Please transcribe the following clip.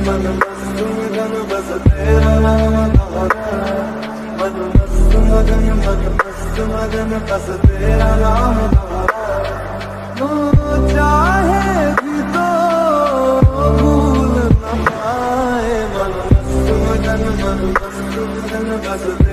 मन मस्त मगन बस तेरा नाम दोहरा, मन मस्त मगन बस तेरा नाम दोहरा। चाहे भी तो भूल न पाए, मन मस्त मगन बस